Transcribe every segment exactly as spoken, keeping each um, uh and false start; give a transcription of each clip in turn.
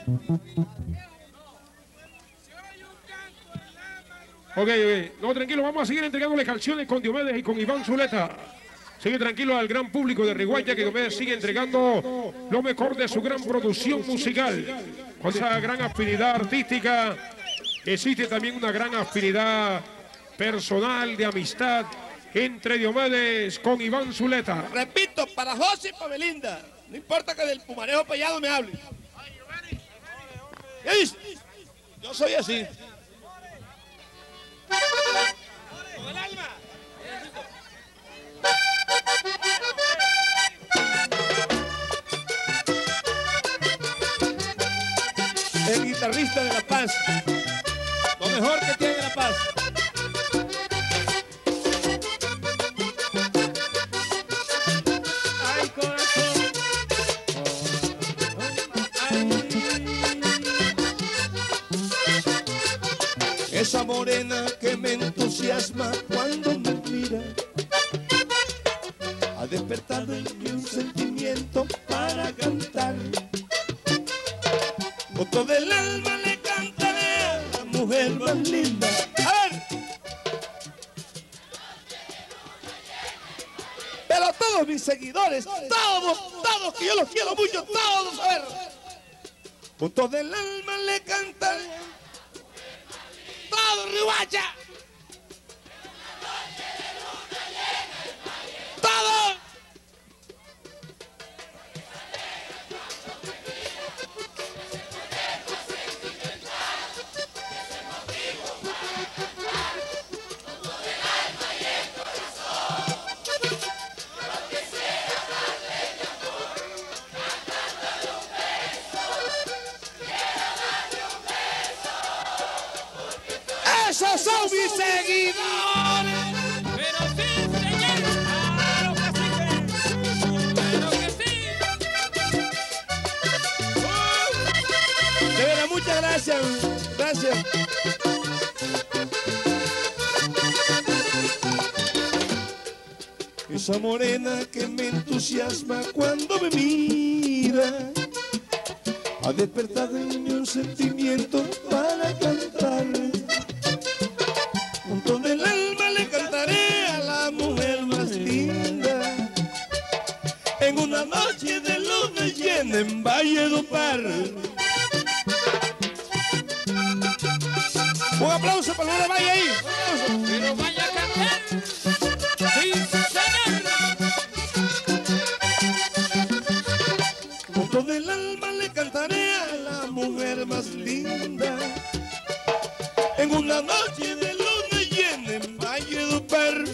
Ok, ok, no, tranquilo, vamos a seguir entregándole canciones con Diomedes y con Iván Zuleta. Sigue tranquilo al gran público de Riguaya, que Diomedes sigue entregando lo mejor de su gran producción musical. Con esa gran afinidad artística, existe también una gran afinidad personal, de amistad, entre Diomedes con Iván Zuleta. Repito, para José y para Belinda, no importa que del Pumarejo Pellado me hable. ¿Qué dice? Yo soy así. Con el alma. El guitarrista de La Paz, lo mejor que tiene La Paz. Ay, corazón. Ay. Esa morena que me entusiasma cuando me mira, ha despertado en mí un sentimiento para cantar. Con todo el alma le cantaré a la mujer más linda. A ver. Pero a todos mis seguidores, todos, todos, que yo los quiero mucho, todos, a ver. Con todo el alma le cantaré. Todo, Riguaya. Todo. Esos son mis seguidores. Pero sí, señor. Claro que sí. Claro que sí. Uh, de verdad, muchas gracias. Gracias. Esa morena que me entusiasma cuando me mira, ha despertado en mí un sentimiento para cantar. Con todo el alma le cantaré a la mujer más linda, en una noche de luna llena en Valledupar. Un aplauso para Laura Valle ahí. Pero vaya a cantar. Sí, señor. Con todo el alma le cantaré a la mujer más linda, en una noche de luna llena en Valledupar.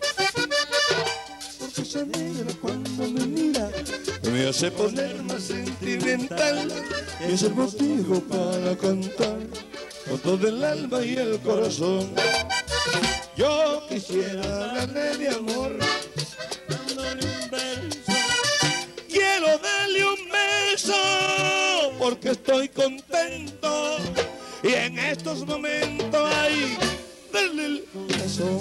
Porque esa negra cuando me mira me hace poner más sentimental, y es el motivo para cantar con todo el alma y el corazón. Yo quisiera darle de amor, dándole un beso. Quiero darle un beso porque estoy contento, y en estos momentos hay darle el beso.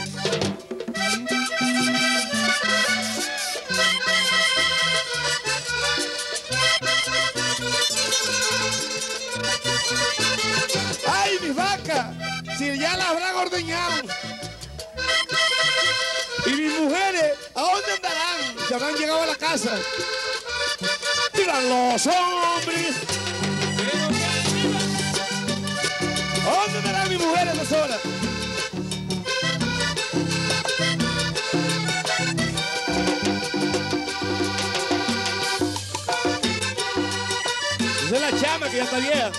¡Ay, mis vacas! Si ya las habrán ordeñado. Y mis mujeres, ¿a dónde andarán? Se habrán llegado a la casa. ¡Digan los hombres! ¿A dónde andarán mis mujeres a esa hora? Esa es la chama que ya está vieja.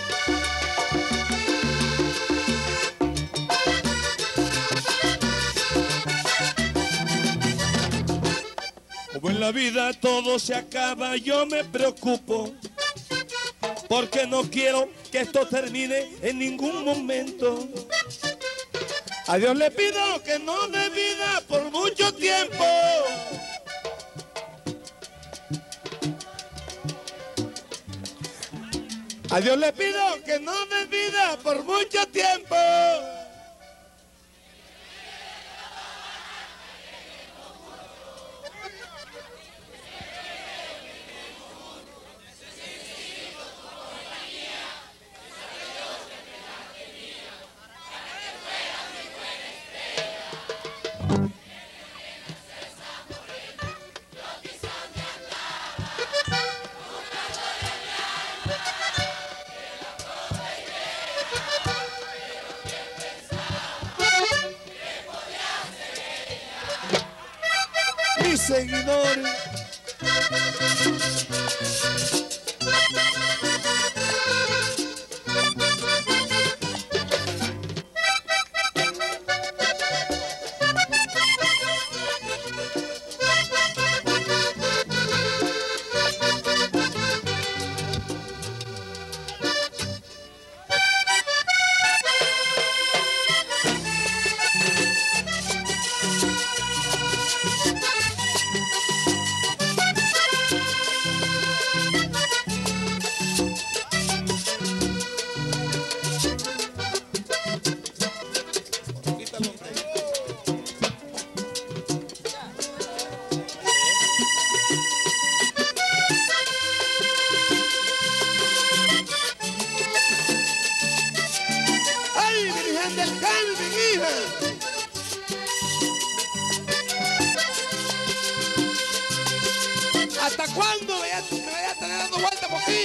Como en la vida todo se acaba, yo me preocupo, porque no quiero que esto termine en ningún momento. A Dios le pido que no dé vida por mucho tiempo. A Dios le pido que no dé vida por mucho tiempo. seguidores. Del Carmen, hija. ¿Hasta cuándo me voy a, me voy a tener dando vueltas por aquí?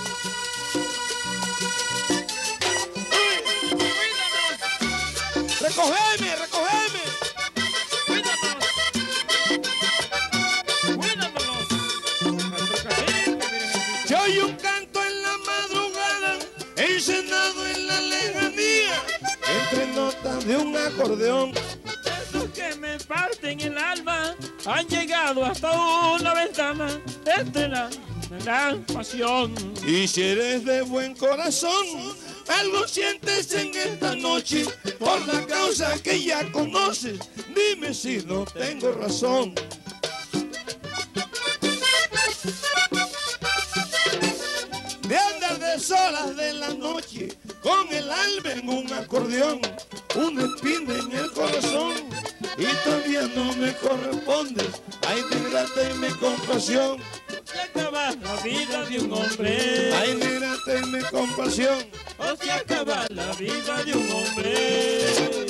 Cuídanos, Recogeme, recogeme. cuídanos. Cuídanos. Se oye un canto en la madrugada, encenado en la lejanía, entre notas de un acordeón. Esos que me parten el alma han llegado hasta una ventana. Esta es la gran pasión. Y si eres de buen corazón, algo sientes en esta noche, por la causa que ya conoces, dime si no tengo razón. De andar de solas de la noche, con el alma en un acordeón, una espina en el corazón, y todavía no me correspondes. Ay, negra, tenme compasión. Se acaba la vida de un hombre. Ay, negra, tenme compasión. O se acaba la vida de un hombre.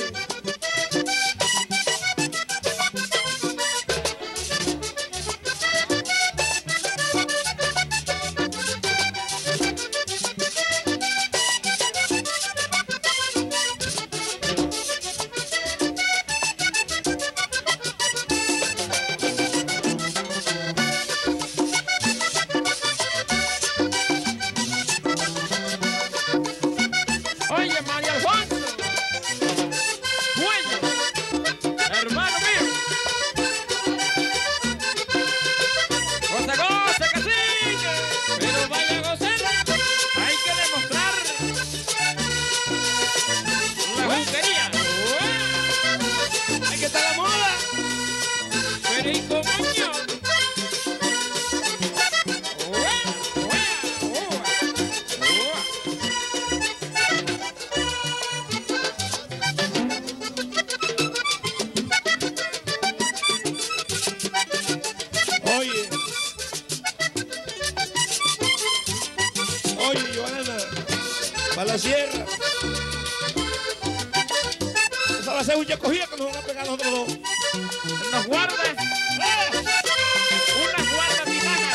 Oye, María Alfonso, bueno, hermano mío, goza, goza, cacique, pero vaya a gozar, hay que demostrar la juntería. Hay que estar la moda, Perico Muñoz. Oye, oye, Joana, para la sierra. Esa va a ser un cogida que nos van a pegar nosotros dos. Nos guarda una guarda titana.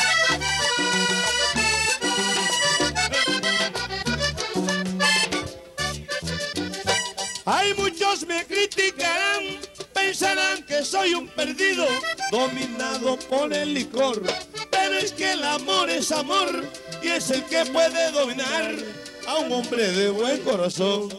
Hay muchos me criticarán, pensarán que soy un perdido, dominado por el licor. Pero es que el amor es amor y es el que puede dominar a un hombre de buen corazón.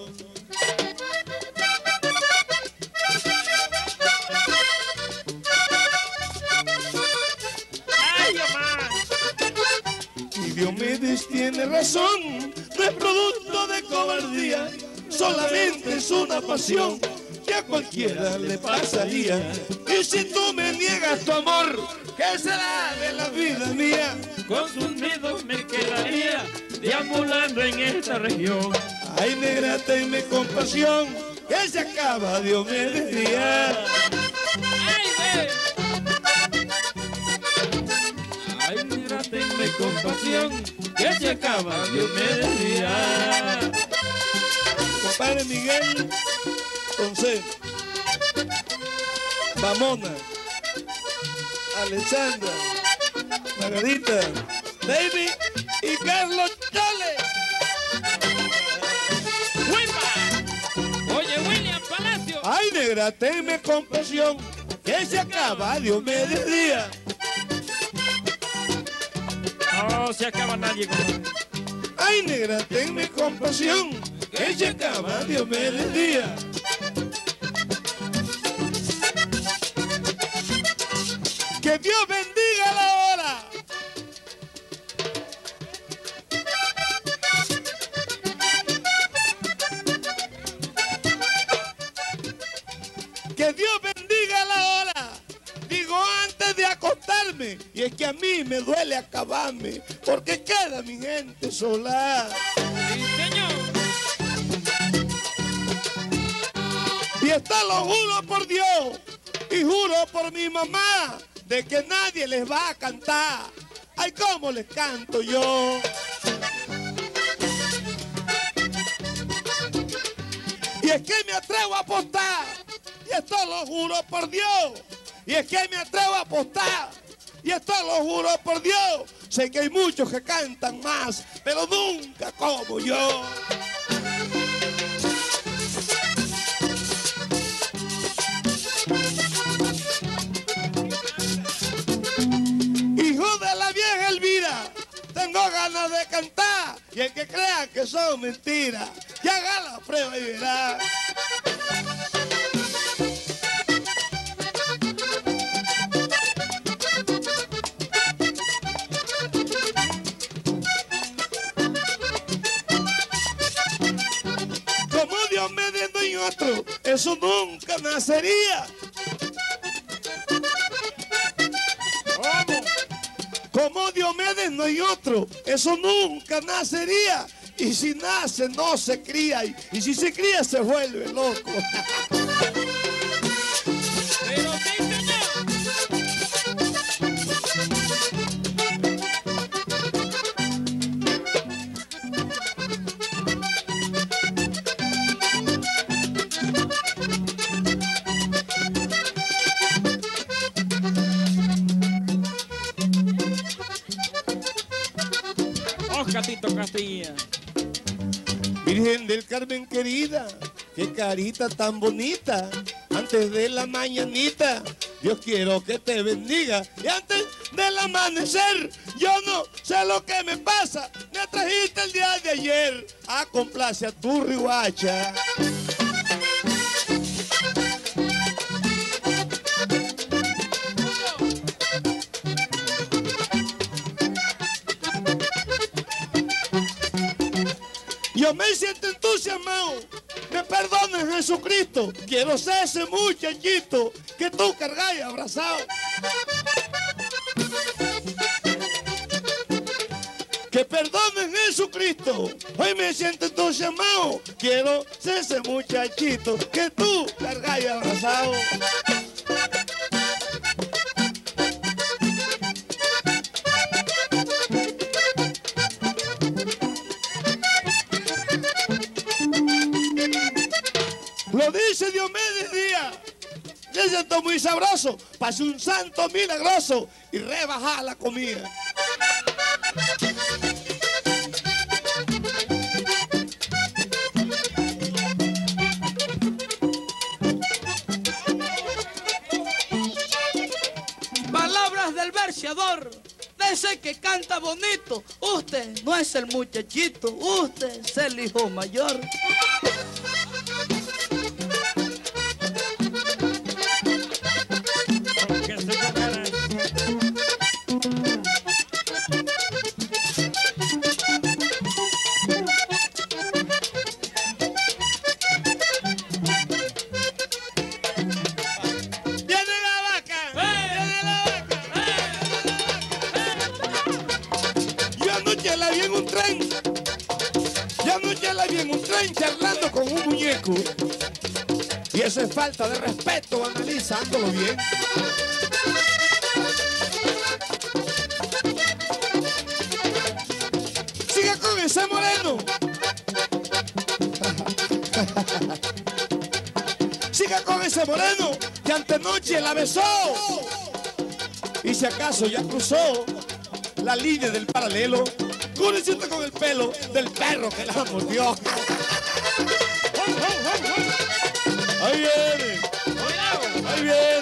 Ay, mamá. Y Diomedes tiene razón, no es producto de cobardía, solamente es una pasión que a cualquiera le pasaría. Y si tú me niegas tu amor, ¿qué será de la vida mía? Consumido me quedaría deambulando en esta región. Ay, negra, tenme compasión, que se acaba Diomedes Díaz. ¡Ay, ve! Ay, negra, tenme compasión, que se acaba Diomedes Díaz. Compadre Miguel, entonces, Mamona, Alexandra, Margarita, David y Carlos Chales. ¡Huipa! Oye, William Palacio. Ay, negra, tenme compasión, que se acaba Diomedes Díaz. No se acaba nadie con él. Ay, negra, tenme compasión, que se acaba Diomedes Díaz. Que Dios bendiga la hora. Que Dios bendiga la hora. Digo antes de acostarme. Y es que a mí me duele acabarme, porque queda mi gente sola. Sí, señor. Y esto lo juro por Dios y juro por mi mamá, de que nadie les va a cantar. Ay, cómo les canto yo. Y es que me atrevo a apostar, y esto lo juro por Dios. Y es que me atrevo a apostar, y esto lo juro por Dios. Sé que hay muchos que cantan más, pero nunca como yo. Hijo de la vieja Elvira, tengo ganas de cantar, y el que crea que son mentiras, que haga la prueba y verá. Como Diomedes no hay otro, eso nunca nacería. Como Diomedes no hay otro, eso nunca nacería. Y si nace, no se cría. Y, y si se cría, se vuelve loco. Pero sí, señor. Catito Castilla. Virgen del Carmen querida, qué carita tan bonita. Antes de la mañanita, Dios quiero que te bendiga. Y antes del amanecer, yo no sé lo que me pasa. Me trajiste el día de ayer a complacer a tu rihuacha. Yo me siento entusiasmado, me perdone Jesucristo, quiero ser ese muchachito que tú cargas y abrazado. Que perdone Jesucristo, hoy me siento entusiasmado, quiero ser ese muchachito que tú cargas y abrazado. Lo dice Diomedes Díaz, se siento muy sabroso, pase un santo milagroso y rebaja la comida. Palabras del verseador, de ese que canta bonito. Usted no es el muchachito, usted es el hijo mayor. la vi en un tren. Yo anoche la vi en un tren charlando con un muñeco. Y eso es falta de respeto, analizándolo bien. Siga con ese moreno. Siga con ese moreno que antenoche la besó. Y si acaso ya cruzó la línea del paralelo, cúrese con el pelo del perro que la mordió. Ahí viene, ahí viene.